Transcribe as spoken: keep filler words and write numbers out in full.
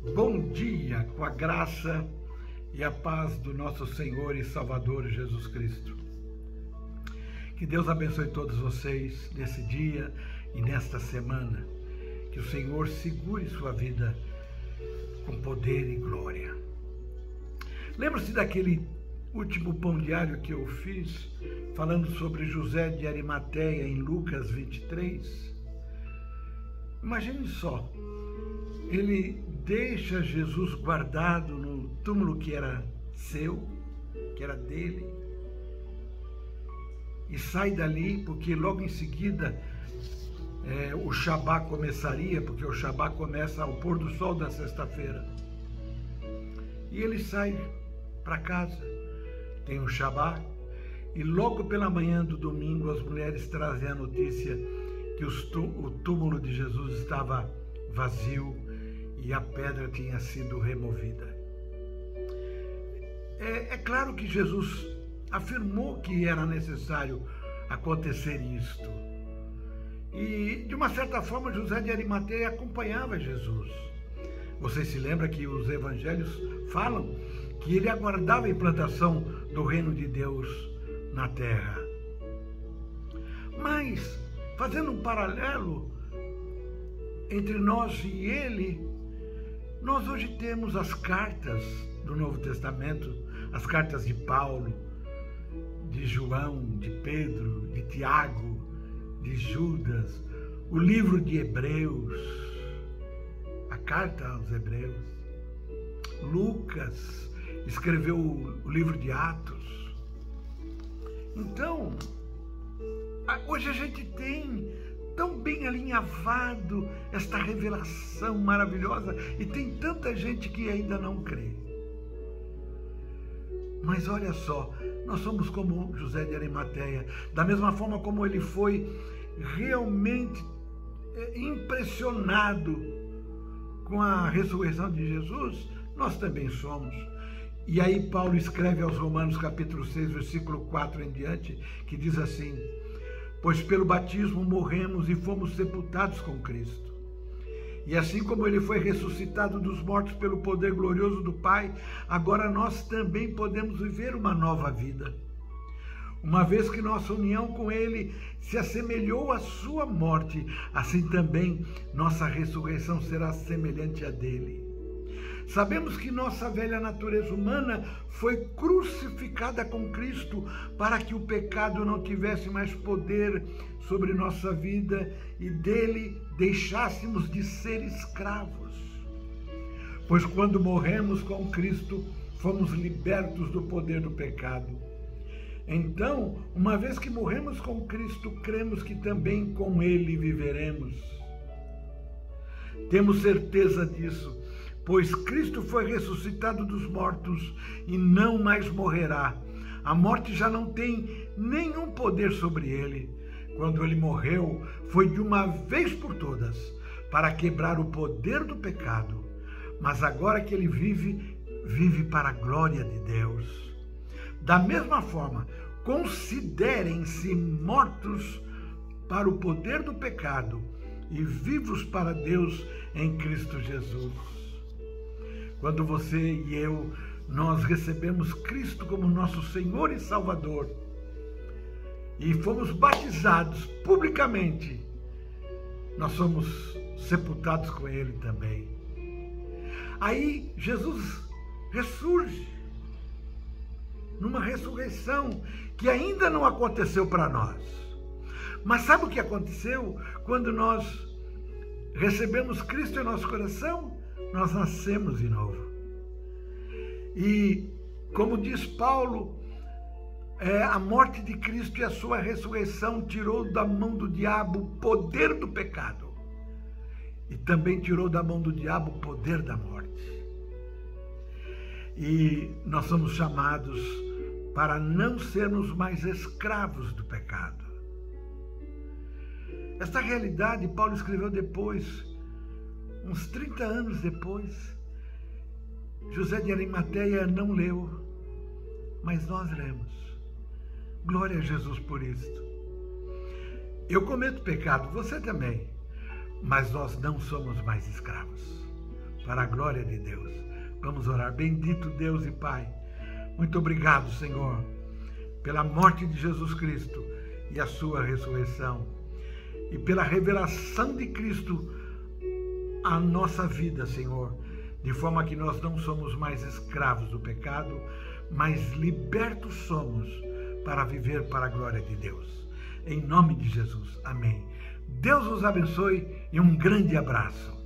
Bom dia, com a graça e a paz do nosso Senhor e Salvador Jesus Cristo. Que Deus abençoe todos vocês nesse dia e nesta semana. Que o Senhor segure sua vida com poder e glória. Lembra-se daquele último pão diário que eu fiz, falando sobre José de Arimateia em Lucas vinte e três? Imagine só, ele deixa Jesus guardado no túmulo que era seu, que era dele, e sai dali porque logo em seguida é, o Shabá começaria, porque o Shabá começa ao pôr do sol da sexta-feira. E ele sai para casa, tem o Shabá, e logo pela manhã do domingo as mulheres trazem a notícia que o túmulo de Jesus estava vazio e a pedra tinha sido removida. É, é claro que Jesus afirmou que era necessário acontecer isto. E, de uma certa forma, José de Arimateia acompanhava Jesus. Vocês se lembram que os evangelhos falam que ele aguardava a implantação do reino de Deus na terra. Mas, fazendo um paralelo entre nós e ele, nós hoje temos as cartas do Novo Testamento, as cartas de Paulo, de João, de Pedro, de Tiago, de Judas, o livro de Hebreus, a carta aos Hebreus. Lucas escreveu o livro de Atos. Então, hoje a gente tem tão bem alinhavado esta revelação maravilhosa e tem tanta gente que ainda não crê. Mas olha só, nós somos como José de Arimateia, da mesma forma como ele foi realmente impressionado com a ressurreição de Jesus, nós também somos. E aí Paulo escreve aos Romanos capítulo seis, versículo quatro em diante, que diz assim: pois pelo batismo morremos e fomos sepultados com Cristo. E assim como ele foi ressuscitado dos mortos pelo poder glorioso do Pai, agora nós também podemos viver uma nova vida. Uma vez que nossa união com ele se assemelhou à sua morte, assim também nossa ressurreição será semelhante à dele. Sabemos que nossa velha natureza humana foi crucificada com Cristo para que o pecado não tivesse mais poder sobre nossa vida e dele deixássemos de ser escravos. Pois quando morremos com Cristo, fomos libertos do poder do pecado. Então, uma vez que morremos com Cristo, cremos que também com ele viveremos. Temos certeza disso, pois Cristo foi ressuscitado dos mortos e não mais morrerá. A morte já não tem nenhum poder sobre ele. Quando ele morreu, foi de uma vez por todas, para quebrar o poder do pecado. Mas agora que ele vive, vive para a glória de Deus. Da mesma forma, considerem-se mortos para o poder do pecado e vivos para Deus em Cristo Jesus. Quando você e eu, nós recebemos Cristo como nosso Senhor e Salvador e fomos batizados publicamente, nós somos sepultados com ele também. Aí Jesus ressurge numa ressurreição que ainda não aconteceu para nós. Mas sabe o que aconteceu quando nós recebemos Cristo em nosso coração? Nós nascemos de novo. E, como diz Paulo, é, a morte de Cristo e a sua ressurreição tirou da mão do diabo o poder do pecado. E também tirou da mão do diabo o poder da morte. E nós somos chamados para não sermos mais escravos do pecado. Esta realidade Paulo escreveu depois, uns trinta anos depois. José de Arimateia não leu, mas nós lemos. Glória a Jesus por isto. Eu cometo pecado, você também, mas nós não somos mais escravos, para a glória de Deus. Vamos orar. Bendito Deus e Pai, muito obrigado, Senhor, pela morte de Jesus Cristo e a sua ressurreição, e pela revelação de Cristo à nossa vida, Senhor, de forma que nós não somos mais escravos do pecado, mas libertos somos para viver para a glória de Deus. Em nome de Jesus. Amém. Deus os abençoe e um grande abraço.